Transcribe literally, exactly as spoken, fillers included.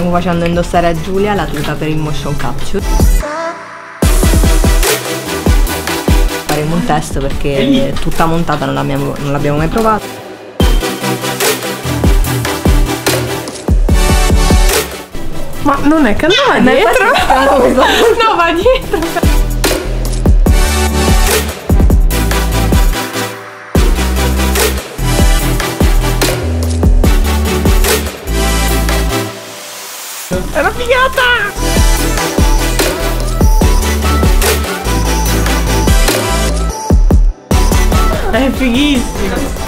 stiamo facendo indossare a Giulia la tuta per il motion capture. Faremo un test perché è tutta montata, non l'abbiamo non l'abbiamo mai provata. Ma non è che andava dietro? No, va dietro. È una figata! È fighissimo!